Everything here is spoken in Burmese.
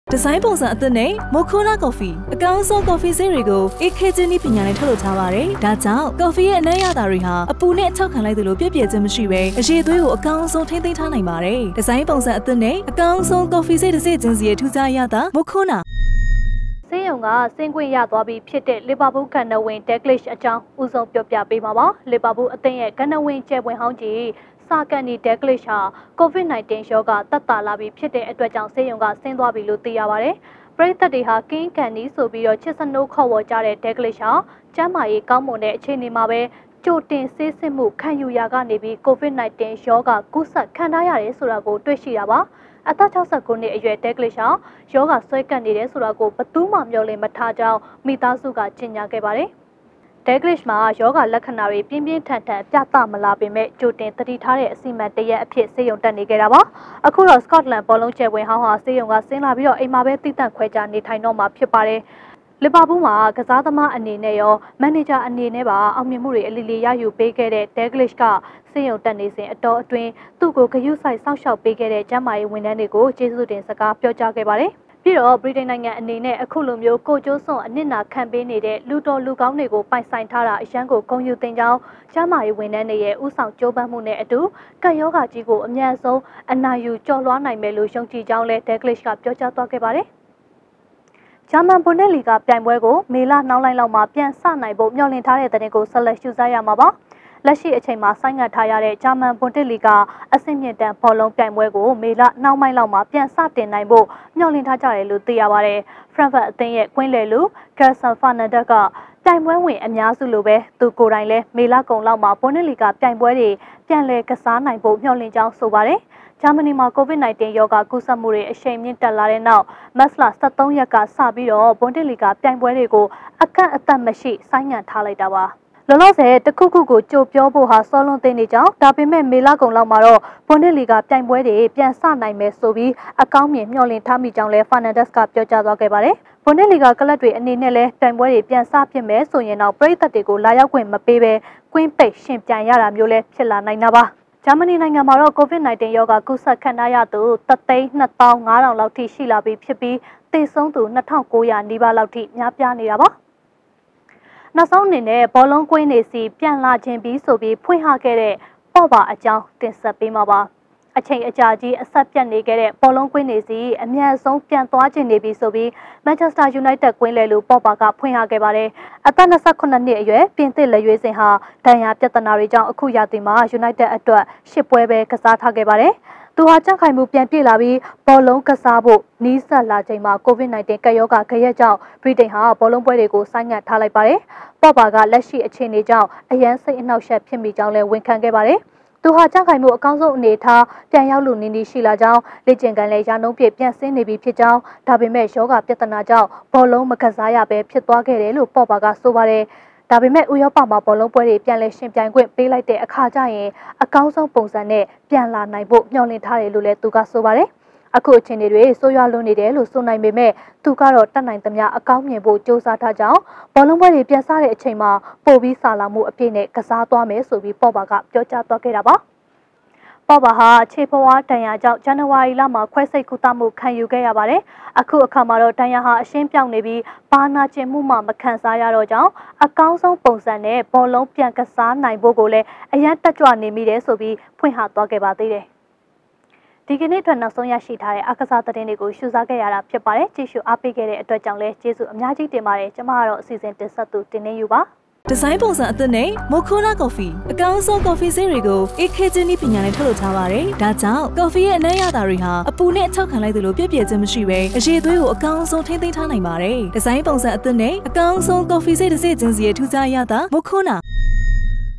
ဒီဇိုင်းပုံစံအသစ်နဲ့ Moccona Coffee အကောင်းဆုံး coffee ဆေးတွေကို AKG နည်းပညာနဲ့ထုတ်လုပ်ထားပါတယ်။ဒါကြောင့် coffee ရဲ့အနံ့ရတာတွေဟာအပူနဲ့အချောက်ခံလိုက်သလိုပြည့်ပြည့်ချင်းမရှိဘဲအရည်သွေးကိုအကောင်းဆုံးထိန်းသိမ်းထားနိုင်ပါတယ်။ဒီဇိုင်းပုံစံအသစ်နဲ့အကောင်းဆုံး coffee ဆေးတစ်စိချင်းစီရဲ့ထူးခြားရတာ Moccona ဆေးရုံကဆင်းခွင့်ရသွားပြီးဖြစ်တဲ့လီဗာပူးကန်နဝင် Dalglish အကြောင်းဦးဆုံးပြောပြပေးပါပါ။လီဗာပူးအသင်းရဲ့ကန်နဝင်ကျဲပွင့်ဟောင်းကြီးစာကန်နီ Dalglish ဟာ COVID-19 ရောဂါသက်သာလာပြီးဖြစ်တဲ့အတွက်ကြောင့်ဆေးရုံကဆင်းသွားပြီလို့သိရပါတယ်။ပရိသတ်တွေဟာကင်းကန်နီဆိုပြီးတော့ချစ်စနိုးခေါ်ဝေါ်ကြတဲ့ Dalglish ဟာကျန်းမာရေးကောင်းမွန်တဲ့အခြေအနေမှာပဲကြိုတင်ဆေးစစ်မှုခံယူရာကနေပြီး COVID-19 ရောဂါကူးစက်ခံထားရတယ်ဆိုတာကိုတွေ့ရှိတာပါ။အသက်69နှစ်အရွယ် Dalglish ဟာရောဂါဆွဲကပ်နေတယ်ဆိုတာကိုဘယ်သူမှမျှော်လင့်မထားကြောင်းမိသားစုကကြေညာခဲ့ပါတယ်။ Dalglish မှာရောဂါလက္ခဏာတွေပြင်းပြင်းထန်ထန်ပြသမလာပေမဲ့ကြိုတင်သတိထားတဲ့အစီအမံတရက်အဖြစ်ဆေးရုံတက်နေခဲ့တာပါ။အခုတော့ Scotland ဘောလုံးကျယ်ဝင်ဟောင်းဟာဆေးရုံကဆင်းလာပြီးတော့အိမ်မှာပဲတိကျခွဲခြားနေထိုင်တော့မှာဖြစ်ပါတယ်။လီဗာပူးမှာကစားသမားအနေနဲ့ရောမန်နေဂျာအနေနဲ့ပါအောင်မြင်မှုတွေအလီလီရယူပေးခဲ့တဲ့ Dalglish ကဆေးရုံတက်နေစဉ်အတော်အတွင်းသူ့ကိုဂရုစိုက်စောင့်ရှောက်ပေးခဲ့တဲ့ကျန်းမာရေးဝန်ထမ်းတွေကိုကျေးဇူးတင်စကားပြောကြားခဲ့ပါတယ်။ပြီးတော့ဗြိတိန်နိုင်ငံအနေနဲ့အခုလိုမျိုးကိုကျိုးစွန်အနစ်နာခံပေးနေတဲ့လူတော်လူကောင်းတွေကိုပိုင်ဆိုင်ထားတာအရန်ကိုဂုဏ်ယူသင်ကြောင်းကျန်းမာရေးဝန်ထမ်းတွေရဲ့ဥဆောင်ကြိုးပမ်းမှုနဲ့အတူကပ်ရောဂါကြီးကိုအမြန်ဆုံးအနိုင်ယူကျော်လွှားနိုင်မယ်လို့ယုံကြည်ကြောင်းလည်း Dalglish ကပြောကြားသွားခဲ့ပါတယ်။ဂျာမန်ဘွန်ဒက်လီဂါပြိုင်ပွဲကိုမေလနှောင်းလိုက်လောက်မှာပြန်ဆနိုင်ဖို့မျှော်လင့်ထားတဲ့တဲ့တင်ကိုဆက်လက်ရှုစားရမှာပါ။လက်ရှိအချိန်မှာဆိုင်းငံ့ထားရတဲ့ဂျာမန်ဘွန်ဒက်လီဂါအဆင့်မြင့်တန်းဘောလုံးပြိုင်ပွဲကိုမေလနှောင်းပိုင်းလောက်မှာပြန်စတင်နိုင်ဖို့မျှော်လင့်ထားကြတယ်လို့သိရပါတယ်။ Frankfurt အသင်းရဲ့ကွင်းလယ်လူ Gerson Fernandes ကပြိုင်ပွဲဝင်အများစုလိုပဲသူကိုယ်တိုင်လည်းမေလကုန်လောက်မှာဘွန်ဒက်လီဂါပြိုင်ပွဲတွေပြန်လည်ကစားနိုင်ဖို့မျှော်လင့်ကြောင်းဆိုပါတယ်။ဂျာမနီမှာ COVID-19 ရောဂါကူးစက်မှုတွေအရှိန်မြင့်တက်လာတဲ့နောက်မတ်လ23ရက်ကစပြီးတော့ဘွန်ဒက်လီဂါပြိုင်ပွဲတွေကိုအကန့်အသတ်မရှိဆိုင်းငံ့ထားလိုက်တာပါ။လောလောဆယ်တခုခုကိုကြိုပြောဖို့ဟာစောလွန်သိနေကြောင်းဒါပေမဲ့မေလကုန်လောက်မှာတော့ဘွန်ဒက်လီဂါပြိုင်ပွဲတွေပြန်ဆနိုင်မယ်ဆိုပြီးအကောင်းမြင်မျှော်လင့်ထားမိကြောင်းလည်း Fernandes ကပြောကြားသွားခဲ့ပါတယ်။ဘွန်ဒက်လီဂါကလပ်တွေအနေနဲ့လည်းပြိုင်ပွဲတွေပြန်ဆဖြစ်မယ်ဆိုရင်တော့ပရိသတ်တွေကိုလာရောက်ခွင့်မပေးဘဲကွင်းပိတ်ရှင်ပြန်ရတာမျိုးလည်းဖြစ်လာနိုင်တာပါ။ဂျာမနီနိုင်ငံမှာတော့ COVID-19 ရောဂါကူးစက်ခံရသူ3,250,000 လောက်ထိရှိလာပြီးဖြစ်ပြီးသေဆုံးသူ2,900 နီးပါးလောက်ထိများပြားနေတာပါ။နောက်ဆုံးအနေနဲ့ဘောလုံးကွင်းနေစီပြန်လာခြင်းပြီးဆိုပြီးဖွင့်ဟခဲ့တဲ့ပေါ့ပါအကြောင်းတင်ဆက်ပေးမှာပါ။အချိန်အကြာကြီးအဆက်ပြတ်နေခဲ့တဲ့ဘောလုံးကွင်းနေစီအမြန်ဆုံးပြန်သွားခြင်းနေပြီဆိုပြီး Manchester United ကွင်းလေလူပေါ့ပါကဖွင့်ဟခဲ့ပါတယ်။အသက်28နှစ်အရွယ်ပြင်သစ်လက်ရွေးစင်ဟာဒဏ်ရာပြဿနာတွေကြောင့်အခုရာသီမှာ United အတွက်10ပွဲပဲကစားထားခဲ့ပါတယ်။သူဟာကြံ့ခိုင်မှုပြန်ပြည့်လာပြီးဘောလုံးကစားဖို့နီးစပ်လာချိန်မှာ COVID-19 ကပ်ရောဂါဂရက်ကြောင့်ဗြိတိန်ဟာဘောလုံးပွဲတွေကိုဆိုင်းငံ့ထားလိုက်ပါတယ်။ပေါ့ပါကလက်ရှိအခြေအနေကြောင့်အရန်စိတ်အနှောက်အယှက်ဖြစ်မိကြောင်းလည်းဝန်ခံခဲ့ပါတယ်။သူဟာကြံ့ခိုင်မှုအကောင်းဆုံးအနေထားပြန်ရောက်လို့နေရှိလာကြောင်းလေ့ကျင့်ခန်းလည်းရာနှုန်းပြည့်ပြန်ဆင်းနေပြီဖြစ်ကြောင်းဒါပေမဲ့ယောဂပြဿနာကြောင့်ဘောလုံးမကစားရဘဲဖြစ်သွားခဲ့တယ်လို့ပေါ့ပါကဆိုပါတယ်။ဒါပေမဲ့ဥရောပမှာဘောလုံးပွဲတွေပြန်လည်ရှင်ပြိုင်ခွင့်ပေးလိုက်တဲ့အခါကျရင်အကောင်းဆုံးပုံစံနဲ့ပြန်လာနိုင်ဖို့မျှော်လင့်ထားတယ်လို့လည်းသူကဆိုပါတယ်။အခုအခြေအနေတွေဆိုးရွားလွန်းနေတယ်လို့ဆိုနိုင်ပေမဲ့သူကတော့တတ်နိုင်သမျှအကောင်းမြင်ဖို့စူးစမ်းထားကြောင်းဘောလုံးပွဲတွေပြန်ဆတဲ့အချိန်မှာပို့ပြီးဆာလာမှုအပြည့်နဲ့ကစားသွားမယ်ဆိုပြီးပေါ့ပါကပြောကြားသွားခဲ့တာပါ။ပေါ့ပါဟာခြေဖွားဒဏ်ရာကြောင့်ဇန်နဝါရီလမှာခွဲစိတ်ကုသမှုခံယူခဲ့ရပါတယ်။အခုအခါမှာတော့ဒဏ်ရာဟာအရှင်းပြောင်းနေပြီးဘာနာကျင်မှုမှမခံစားရတော့ကြောင်းအကောင်းဆုံးပုံစံနဲ့ဘောလုံးပြန်ကစားနိုင်ဖို့ကိုလည်းအရန်တက်ကြွနေမိတယ်ဆိုပြီးဖွင့်ဟသွားခဲ့ပါသေးတယ်။ဒီကနေ့အတွက်နောက်ဆုံးရရှိထားတဲ့အခစားသတင်းတွေကိုရှုစားခဲ့ရတာဖြစ်ပါတယ်။ကြည့်ရှုအားပေးခဲ့တဲ့အတွက်ကြောင့်လည်းကျေးဇူးအများကြီးတင်ပါတယ်။ကျွန်မကတော့အစီအစဉ်တင်ဆက်သူတင်နေယူပါဒီဇိုင်းပုံစံအသစ်နဲ့ Moccona Coffee အကောင်းဆုံး coffee ဆေးတွေကို AKG နည်းပညာနဲ့ထုတ်လုပ်ထားပါတယ်။ဒါကြောင့် coffee ရဲ့အနံ့ရတာတွေဟာအပူနဲ့အချောက်ခံလိုက်သလိုပြည့်ပြည့်ချင်းမရှိဘဲအရည်သွေးကိုအကောင်းဆုံးထိန်းသိမ်းထားနိုင်ပါတယ်။ဒီဇိုင်းပုံစံအသစ်နဲ့အကောင်းဆုံး coffee ဆေးတစ်စိချင်းစီရဲ့ထူးခြားရတာ Moccona